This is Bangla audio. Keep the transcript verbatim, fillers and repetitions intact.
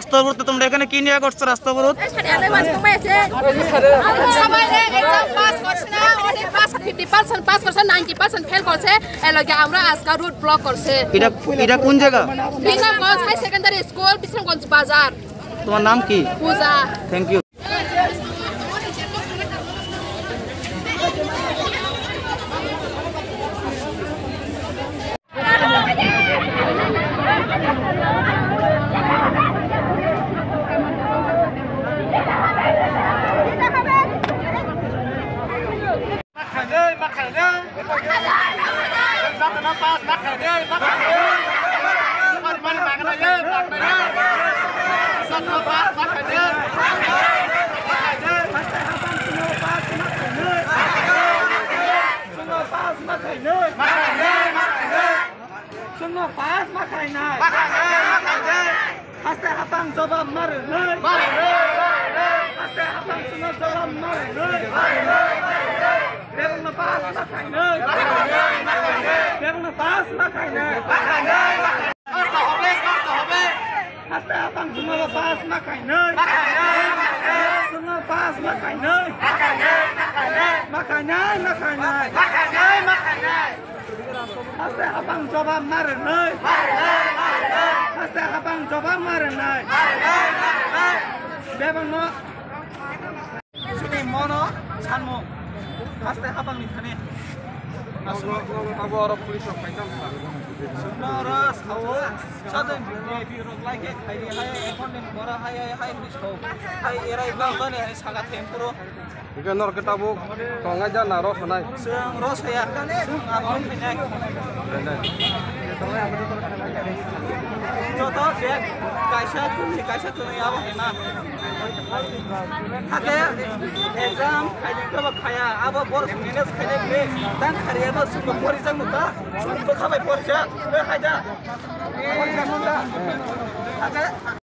রাস্তা অবরোধ তোমরা এখানে কি নিয়ে করছো রাস্তা অবরোধ? আমরা আজকে রুট ব্লক করছে। এটা এটা কোন জায়গা? Bikramganj high secondary school, Bikramganj Bazar. তোমার নাম কি? Puja. Thank you. Semua pas makai naik. Haste habang coba mari naik. Haste habang semua coba mari naik. Devang lepas makai naik. Devang lepas makai naik. Kartu hobe, kartu hobe. Haste habang semua lepas makai naik. Semua pas makai naik. Makai naik, makai naik. Makai naik. Haste habang coba mari naik. Haste habang coba mari naik. Devang no. Sini mono sanmo. Haste habang ni thane. Abo orang polis apa itu? Senaras awak sadang ni biru lagi. Hai hai ekonomi mora hai hai hai bisko. Hai erai bang bani hai sangat tempuro. Ikan nor kita bu, kong aja naros naik. Seng ros ya, seng abang naik. Contoh dek, kaisa tu ni kaisa tu ni apa enak. Hake exam kaji tu apa kaya, apa boros minus kaya ni, dan karya tu semua polis yang muka, semua kau kapai polis ya, ber kaja, polis yang muka. Hake